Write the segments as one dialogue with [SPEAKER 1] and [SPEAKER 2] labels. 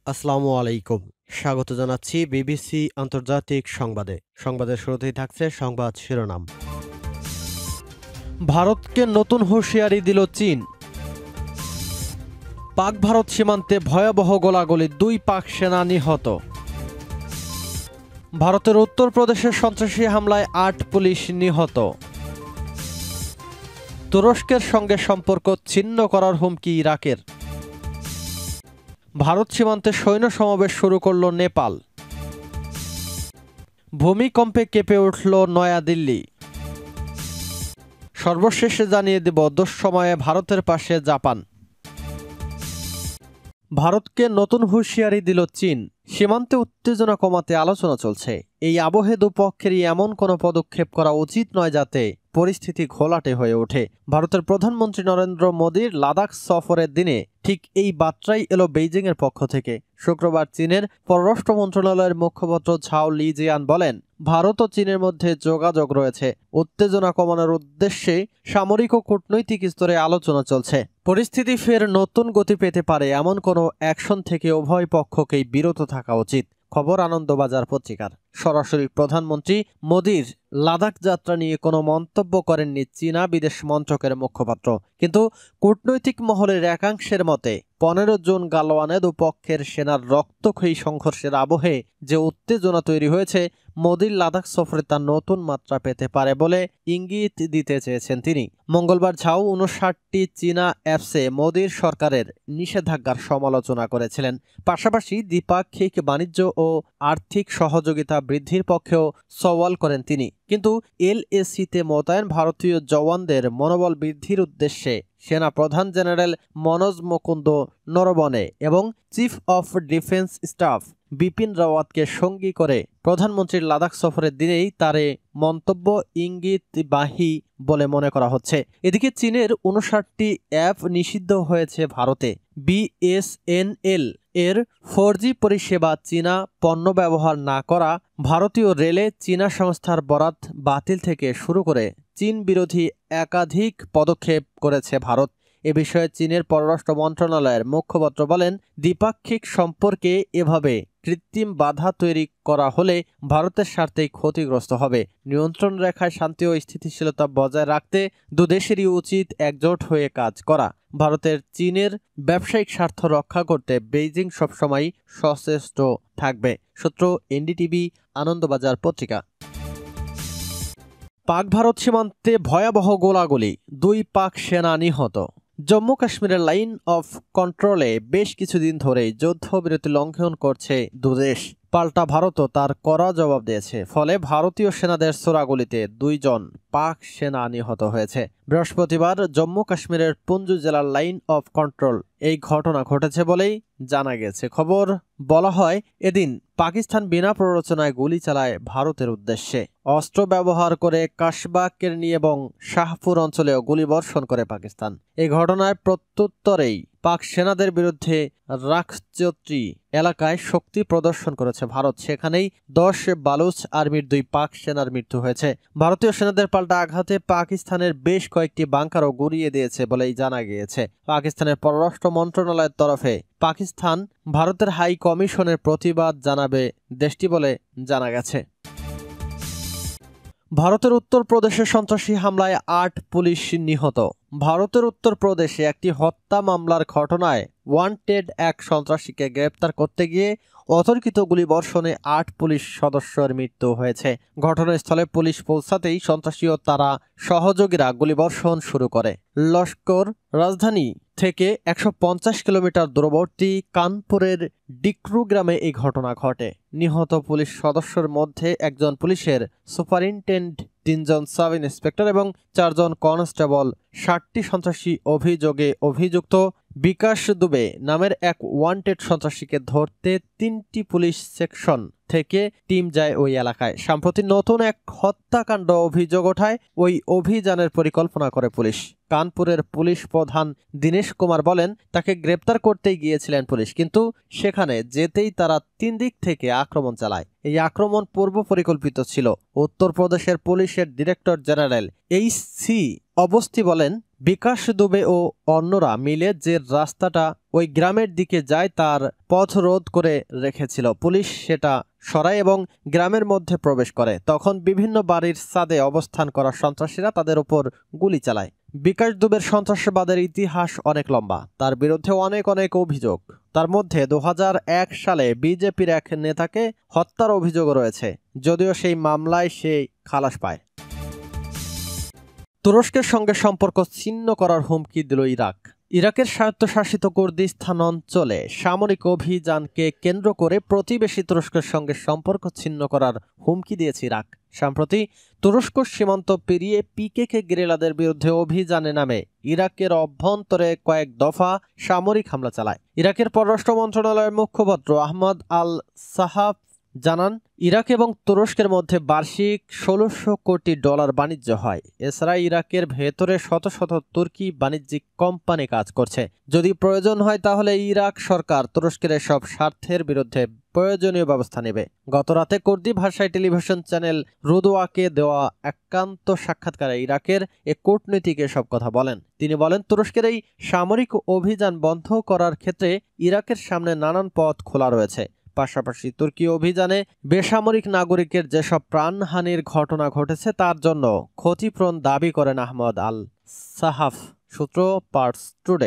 [SPEAKER 1] আসসালামু আলাইকুম। স্বাগত জানাচ্ছি বিবিসি আন্তর্জাতিক সংবাদে। সংবাদের শুরুতেই থাকছে সংবাদ শিরোনাম। ভারতকে নতুন হুঁশিয়ারি দিল চীন। পাক ভারত সীমান্তে ভয়াবহ গোলাগুলি, 2 পাক সেনা নিহত। ভারতের উত্তরপ্রদেশের সন্ত্রাসী হামলায় 8 পুলিশ নিহত। তুরস্কের সঙ্গে সম্পর্ক ছিন্ন করার হুমকি ইরাকের। ভারত সীমান্তে সৈন্য সমাবেশ শুরু করল নেপাল। ভূমিকম্পে কেঁপে উঠল নয়াদিল্লি। সর্বশেষে জানিয়ে দেব দুঃসময়ে ভারতের পাশে জাপান। ভারতকে নতুন হুঁশিয়ারি দিল চীন। সীমান্তে উত্তেজনা কমাতে আলোচনা চলছে। এই আবহে দুপক্ষেরই এমন কোনো পদক্ষেপ করা উচিত নয় যাতে পরিস্থিতি ঘোলাটে হয়ে ওঠে। ভারতের প্রধানমন্ত্রী নরেন্দ্র মোদীর লাদাখ সফরের দিনে ঠিক এই বার্তাই এলো বেইজিংয়ের পক্ষ থেকে। শুক্রবার চীনের পররাষ্ট্র মন্ত্রণালয়ের মুখপাত্র ঝাও লিজিয়ান বলেন, ভারত ও চীনের মধ্যে যোগাযোগ রয়েছে। উত্তেজনা কমানোর উদ্দেশ্যে সামরিক ও কূটনৈতিক স্তরে আলোচনা চলছে। পরিস্থিতি ফের নতুন গতি পেতে পারে এমন কোনো অ্যাকশন থেকে উভয় পক্ষকেই বিরত থাকা উচিত। খবর আনন্দবাজার পত্রিকার। সরাসরি প্রধানমন্ত্রী মোদীর লাদাখ যাত্রা নিয়ে কোনো মন্তব্য করেননি চীনা বিদেশ মন্ত্রকের মুখপাত্র। কিন্তু কূটনৈতিক মহলের একাংশের মতে 15 জুন গালওয়ানে দুপক্ষের সেনার রক্তক্ষয়ী সংঘর্ষের আবহে যে উত্তেজনা তৈরি হয়েছে, মোদীর লাদাখ সফরে তা নতুন মাত্রা পেতে পারে বলে ইঙ্গিত দিতে চেয়েছেন তিনি। মঙ্গলবার ঝাও 59টি চীনা অ্যাপসে মোদীর সরকারের নিষেধাজ্ঞার সমালোচনা করেছিলেন। পাশাপাশি দ্বিপাক্ষিক বাণিজ্য ও আর্থিক সহযোগিতা বৃদ্ধির পক্ষেও সওয়াল করেন তিনি। কিন্তু এলএসিতে মোতায়েন ভারতীয় জওয়ানদের মনোবল বৃদ্ধির উদ্দেশ্যে সেনা প্রধান জেনারেল মনোজ মুকুন্দ নরবনে এবং chief of defence staff Bipin রাওয়াতকে সঙ্গী করে প্রধানমন্ত্রীর লাদাখ সফরের দিনেই তার মন্তব্য ইঙ্গিতবাহী বলে মনে করা হচ্ছে। এদিকে চীনের 59টি অ্যাপ নিষিদ্ধ হয়েছে ভারতে। বিএসএনএল এর 4G পরিষেবা চীনা পণ্য ব্যবহার না করা, ভারতীয় রেলে চীনা সংস্থার বরাত বাতিল থেকে শুরু করে চীন বিরোধী একাধিক পদক্ষেপ করেছে ভারত। এ বিষয়ে চীনের পররাষ্ট্র মন্ত্রণালয়ের মুখপাত্র বলেন, দ্বিপাক্ষিক সম্পর্কে এভাবে কৃত্রিম বাধা তৈরি করা হলে ভারতের স্বার্থেই ক্ষতিগ্রস্ত হবে। নিয়ন্ত্রণ রেখায় শান্তি ও স্থিতিশীলতা বজায় রাখতে দুদেশেরই উচিত একজোট হয়ে কাজ করা। ভারতের চীনের ব্যবসায়িক স্বার্থ রক্ষা করতে বেইজিং সবসময় সচেষ্ট থাকবে। সূত্র এনডিটিভি, আনন্দবাজার পত্রিকা। পাক ভারত সীমান্তে ভয়াবহ গোলাগুলি, 2 পাক সেনা নিহত। জম্মু কাশ্মীরের লাইন অফ কন্ট্রোলে বেশ কিছুদিন ধরেই যুদ্ধবিরতি লঙ্ঘন করছে দুদেশ। পাল্টা ভারতও তার কড়া জবাব দিয়েছে। ফলে ভারতীয় সেনাদের ছোড়াগুলিতে 2 জন পাক সেনা নিহত হয়েছে। বৃহস্পতিবার জম্মু কাশ্মীরের পুঞ্জু জেলার লাইন অফ কন্ট্রোল এই ঘটনা ঘটেছে বলেই জানা গেছে। খবর বলা হয়, এদিন পাকিস্তান বিনা প্ররোচনায় গুলি চালায় ভারতের উদ্দেশ্যে। অস্ত্র ব্যবহার করে কাশবা, কেরনি এবং শাহপুর অঞ্চলেও গুলিবর্ষণ করে পাকিস্তান। এই ঘটনায় প্রত্যুত্তরেই পাক সেনাদের বিরুদ্ধে রাখচৌত্রি এলাকায় শক্তি প্রদর্শন করেছে ভারত। সেখানেই 10 বালুচ আর্মির 2 পাক সেনার মৃত্যু হয়েছে। ভারতীয় সেনাদের পাল্টা আঘাতে পাকিস্তানের বেশ কয়েকটি বাংকারও গুঁড়িয়ে দিয়েছে বলেই জানা গিয়েছে। পাকিস্তানের পররাষ্ট্র মন্ত্রণালয়ের তরফে পাকিস্তান ভারতের হাই কমিশনের প্রতিবাদ জানাবে দেশটি বলে জানা গেছে। ভারতের উত্তরপ্রদেশে সন্ত্রাসী হামলায় 8 পুলিশ নিহত। ভারতের উত্তরপ্রদেশে একটি হত্যা মামলার ঘটনায় ওয়ান্টেড এক সন্ত্রাসীকে গ্রেপ্তার করতে গিয়ে অতর্কিত গুলিবর্ষণে 8 পুলিশ সদস্যের মৃত্যু হয়েছে। ঘটনাস্থলে পুলিশ পৌঁছাতেই সন্ত্রাসী ও তারা সহযোগীরা গুলিবর্ষণ শুরু করে। লস্কর রাজধানী থেকে 150 কিলোমিটার দূরবর্তী কানপুরের ডিক্রু গ্রামে এই ঘটনা ঘটে। নিহত পুলিশ সদস্যের মধ্যে একজন পুলিশের সুপারিনটেন্ডেন্ট, 3 জন সাব ইন্সপেক্টর এবং 4 জন কনস্টেবল। 60টি সন্ত্রাসী অভিযোগে অভিযুক্ত বিকাশ দুবে নামের এক ওয়ান্টেড সন্ত্রাসীকে ধরতে 3টি পুলিশ সেকশন থেকে টিম যায় ওই এলাকায়। সম্প্রতি নতুন এক হত্যাকাণ্ড অভিযোগ ওঠায় ওই অভিযানের পরিকল্পনা করে পুলিশ। কানপুরের পুলিশ প্রধান দীনেশ কুমার বলেন, তাকে গ্রেপ্তার করতেই গিয়েছিলেন পুলিশ, কিন্তু সেখানে যেতেই তারা 3 দিক থেকে আক্রমণ চালায়। এই আক্রমণ পূর্ব পরিকল্পিত ছিল। উত্তরপ্রদেশের পুলিশের ডিরেক্টর জেনারেল এইচ.সি. অবস্থি বলেন, বিকাশ দুবে ও অন্যরা মিলে যে রাস্তাটা ওই গ্রামের দিকে যায় তার পথ রোধ করে রেখেছিল। পুলিশ সেটা সরায় এবং গ্রামের মধ্যে প্রবেশ করে। তখন বিভিন্ন বাড়ির ছাদে অবস্থান করা সন্ত্রাসীরা তাদের উপর গুলি চালায়। বিকাশ দুবের সন্ত্রাসবাদের ইতিহাস অনেক লম্বা, তার বিরুদ্ধে অনেক অভিযোগ। তার মধ্যে 2001 সালে বিজেপির এক নেতাকে হত্যার অভিযোগ রয়েছে, যদিও সেই মামলায় সে খালাস পায়। তুরস্কের সঙ্গে সম্পর্ক ছিন্ন করার হুমকি দিল ইরাক। ইরাকের স্বায়ত্তশাসিত কুর্দিস্তান অঞ্চলে সামরিক অভিযানকে কেন্দ্র করে প্রতিবেশী তুরস্কের সঙ্গে সম্পর্ক ছিন্ন করার হুমকি দিয়েছে ইরাক। সম্প্রতি তুরস্ক সীমান্ত পেরিয়ে পিকেকে গেরিলাদের বিরুদ্ধে অভিযানে নামে ইরাকের অভ্যন্তরে কয়েক দফা সামরিক হামলা চালায়। ইরাকের পররাষ্ট্র মন্ত্রণালয়ের মুখপাত্র আহমদ আল সাহাফ জানান, ইরাক এবং তুরস্কের মধ্যে বার্ষিক $1600 কোটি বাণিজ্য হয়। এছাড়া ইরাকের ভেতরে শত শত তুর্কি বাণিজ্যিক কোম্পানি কাজ করছে। যদি প্রয়োজন হয় তাহলে ইরাক সরকার তুরস্কের এসব স্বার্থের বিরুদ্ধে প্রয়োজনীয় ব্যবস্থা নেবে। গতরাতে কুর্দি ভাষায় টেলিভিশন চ্যানেল রুদওয়াকে দেওয়া একান্ত সাক্ষাৎকারে ইরাকের এক কূটনীতিক এসব কথা বলেন। তিনি বলেন, তুরস্কের এই সামরিক অভিযান বন্ধ করার ক্ষেত্রে ইরাকের সামনে নানান পথ খোলা রয়েছে। পাশাপাশি তুর্কি অভিযানে বেসামরিক নাগরিকের যেসব প্রাণহানির ঘটনা ঘটেছে তার জন্য ক্ষতিপূরণ দাবি করেন আহমদ আল সাহাফ। সূত্র পার্স টুডে।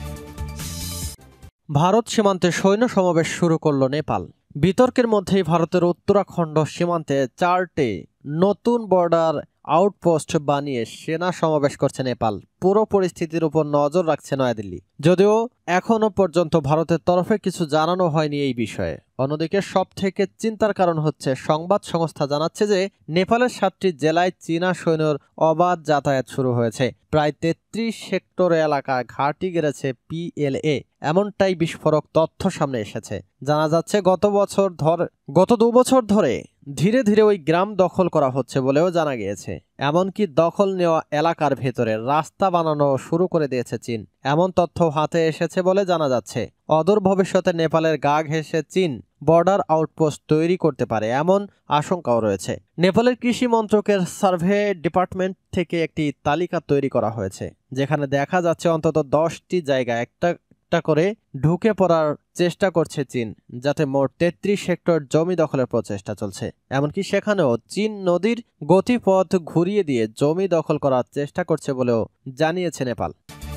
[SPEAKER 1] ভারত সীমান্তে সৈন্য সমাবেশ শুরু করল নেপাল। বিতর্কের মধ্যেই ভারতের উত্তরাখণ্ড সীমান্তে 4টি নতুন বর্ডার আউটপোস্ট বানিয়ে সেনা সমাবেশ করছে নেপাল। পুরো পরিস্থিতির উপর নজর রাখছে নয়াদিল্লি, যদিও এখনো পর্যন্ত ভারতের তরফে কিছু জানানো হয়নি এই বিষয়ে। অন্যদিকে সবথেকে চিন্তার কারণ হচ্ছে, সংবাদ সংস্থা জানাচ্ছে যে নেপালের 7টি জেলায় চীনা সৈন্যর অবাধ যাতায়াত শুরু হয়েছে। প্রায় 33 হেক্টর এলাকায় ঘাঁটি গেড়েছে PLA, এমনটাই বিস্ফোরক তথ্য সামনে এসেছে। জানা যাচ্ছে গত 2 বছর ধরে ধীরে ধীরে ওই গ্রাম দখল করা হচ্ছে বলেও জানা গিয়েছে। এমনকি দখল নেওয়া এলাকার ভেতরে রাস্তা বানানো শুরু করে দিয়েছে চীন, এমন তথ্য হাতে এসেছে বলে জানা যাচ্ছে। অদূর ভবিষ্যতে নেপালের গা ঘেঁষে চীন বর্ডার আউটপোস্ট তৈরি করতে পারে, এমন আশঙ্কাও রয়েছে। নেপালের কৃষি মন্ত্রকের সার্ভে ডিপার্টমেন্ট থেকে একটি তালিকা তৈরি করা হয়েছে, যেখানে দেখা যাচ্ছে অন্তত 10টি জায়গা একটা করে ঢুকে পড়ার চেষ্টা করছে চীন, যাতে মোট 33 হেক্টর জমি দখলের প্রচেষ্টা চলছে। এমনকি সেখানেও চীন নদীর গতিপথ ঘুরিয়ে দিয়ে জমি দখল করার চেষ্টা করছে বলেও জানিয়েছে নেপাল।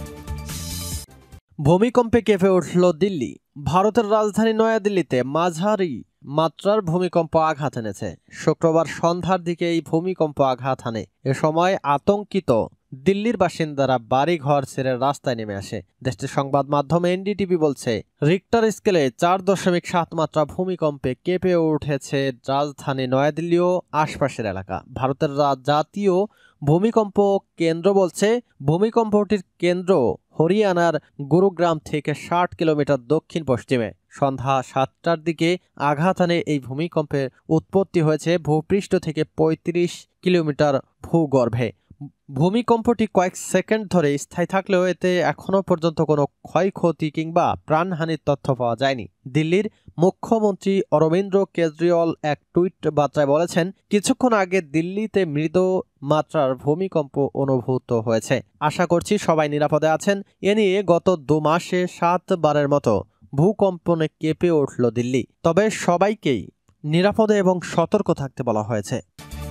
[SPEAKER 1] ভূমিকম্পে কেঁপে উঠল দিল্লি। ভারতের রাজধানী নয়াদিল্লিতে মাঝারি মাত্রার ভূমিকম্প আঘাত এনেছে। শুক্রবার সন্ধ্যার দিকে এই ভূমিকম্প আঘাত হানে। এ সময় আতঙ্কিত দিল্লির বাসিন্দারা বাড়ি ঘর ছেড়ে রাস্তায় নেমে আসে। দেশটির সংবাদ মাধ্যম NDTV বলছে, রিক্টার স্কেলে 4.7 মাত্রা ভূমিকম্পে কেঁপে উঠেছে রাজধানী নয়াদিল্লি ও আশপাশের এলাকা। ভারতের জাতীয় ভূমিকম্প কেন্দ্র বলছে, ভূমিকম্পটির কেন্দ্র হরিয়ানার গুরুগ্রাম থেকে 60 কিলোমিটার দক্ষিণ পশ্চিমে। সন্ধ্যা 7টার দিকে আঘাত হানে এই ভূমিকম্পের উৎপত্তি হয়েছে ভূপৃষ্ঠ থেকে 35 কিলোমিটার ভূগর্ভে। ভূমিকম্পটি কয়েক সেকেন্ড ধরে স্থায়ী থাকলেও এতে এখনো পর্যন্ত কোনো ক্ষয়ক্ষতি কিংবা প্রাণহানির তথ্য পাওয়া যায়নি। দিল্লির মুখ্যমন্ত্রী অরবিন্দ কেজরিওয়াল এক টুইট বার্তায় বলেছেন, কিছুক্ষণ আগে দিল্লিতে মৃদু মাত্রার ভূমিকম্প অনুভূত হয়েছে। আশা করছি সবাই নিরাপদে আছেন। এ নিয়ে গত 2 মাসে 7 বারের মতো ভূকম্পনে কেঁপে উঠল দিল্লি। তবে সবাইকেই নিরাপদে এবং সতর্ক থাকতে বলা হয়েছে।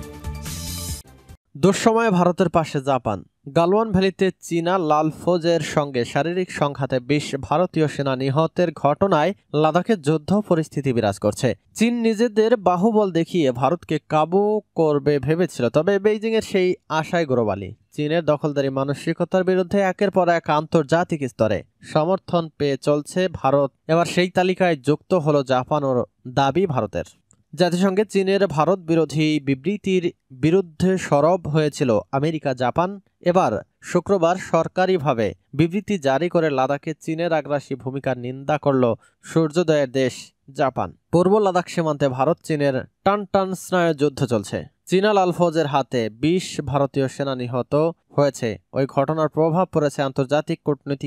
[SPEAKER 1] দুঃসময়ে ভারতের পাশে জাপান। গালওয়ান ভ্যালিতে চীনা লাল ফৌজের সঙ্গে শারীরিক সংঘাতে 20 ভারতীয় সেনা নিহতের ঘটনায় লাদাখে যুদ্ধ পরিস্থিতি বিরাজ করছে। চীন নিজেদের বাহুবল দেখিয়ে ভারতকে কাবু করবে ভেবেছিল, তবে বেইজিংয়ের সেই আশায় গোড়াবালি। চীনের দখলদারি মানসিকতার বিরুদ্ধে একের পর এক আন্তর্জাতিক স্তরে সমর্থন পেয়ে চলছে ভারত। এবার সেই তালিকায় যুক্ত হলো জাপানও। দাবি ভারতের, জাতিসংঘে চীনের ভারত বিরোধী বিবৃতির বিরুদ্ধে সরব হয়েছিল আমেরিকা। জাপান এবার শুক্রবার সরকারিভাবে বিবৃতি জারি করে লাদাখে চীনের আগ্রাসী ভূমিকার নিন্দা করল সূর্যোদয়ের দেশ জাপান। পূর্ব লাদাখ সীমান্তে ভারত চীনের টানটান স্নায়ু যুদ্ধ চলছে। চীনা লাল ফৌজের হাতে 20 ভারতীয় সেনা নিহত হয়েছে। ওই ঘটনার প্রভাব পড়েছে আন্তর্জাতিক কূটনীতিতেও।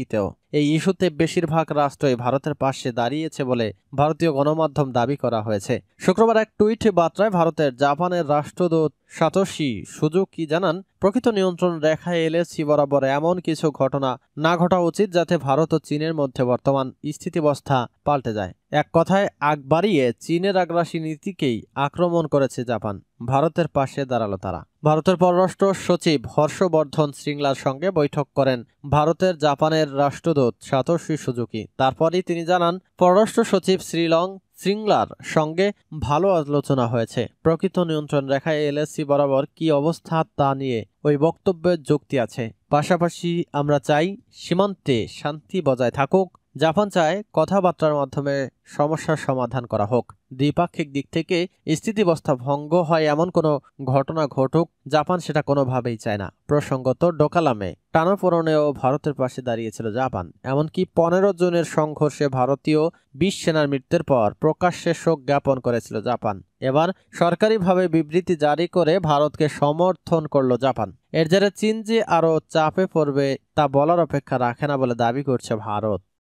[SPEAKER 1] এই ইস্যুতে বেশিরভাগ রাষ্ট্রই ভারতের পাশে দাঁড়িয়েছে বলে ভারতীয় গণমাধ্যম দাবি করা হয়েছে। শুক্রবার এক টুইট বার্তায় ভারতের জাপানের রাষ্ট্রদূত সাতোশি সুজুকি জানান, প্রকৃত নিয়ন্ত্রণ রেখায় এলএসি বরাবর এমন কিছু ঘটনা না ঘটা উচিত যাতে ভারত ও চীনের মধ্যে বর্তমান স্থিতিবস্থা পাল্টে যায়। এক কথায় আগ বাড়িয়ে চীনের আগ্রাসী নীতিকেই আক্রমণ করেছে জাপান। ভারতের পাশে দাঁড়ালো তারা। ভারতের পররাষ্ট্র সচিব হর্ষবর্ধন শ্রিংলার সঙ্গে বৈঠক করেন ভারতের জাপানের রাষ্ট্রদূত সাতোশি সুজুকি। তারপরই তিনি জানান, পররাষ্ট্র সচিব শ্রিংলার সঙ্গে ভালো আলোচনা হয়েছে। প্রকৃত নিয়ন্ত্রণ রেখায় এলএসি বরাবর কি অবস্থা তা নিয়ে ওই বক্তব্যের যুক্তি আছে। পাশাপাশি আমরা চাই সীমান্তে শান্তি বজায় থাকুক। জাপান চায় কথাবার্তার মাধ্যমে সমস্যার সমাধান করা হোক। দ্বিপাক্ষিক দিক থেকে স্থিতিবস্থা ভঙ্গ হয় এমন কোনো ঘটনা ঘটুক, জাপান সেটা কোনোভাবেই চায় না। প্রসঙ্গত, ডোকালামে টানাপোড়েনেও ভারতের পাশে দাঁড়িয়েছিল জাপান। এমনকি 15 জনের সংঘর্ষে ভারতীয় 20 সেনার মৃত্যুর পর প্রকাশ্যে শোক জ্ঞাপন করেছিল জাপান। এবার সরকারিভাবে বিবৃতি জারি করে ভারতকে সমর্থন করল জাপান। এর জেরে চীন যে আরও চাপে পড়বে তা বলার অপেক্ষা রাখে না বলে দাবি করছে ভারত।